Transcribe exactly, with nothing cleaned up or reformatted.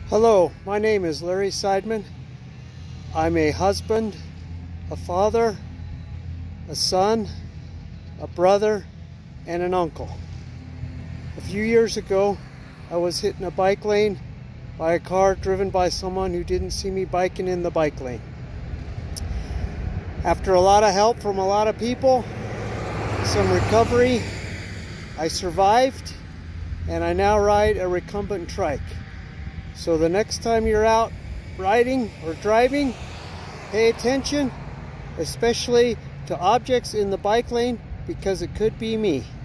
Hello, my name is Larry Seidman. I'm a husband, a father, a son, a brother, and an uncle. A few years ago, I was hit in a bike lane by a car driven by someone who didn't see me biking in the bike lane. After a lot of help from a lot of people, some recovery, I survived, and I now ride a recumbent trike. So the next time you're out riding or driving, pay attention, especially to objects in the bike lane, because it could be me.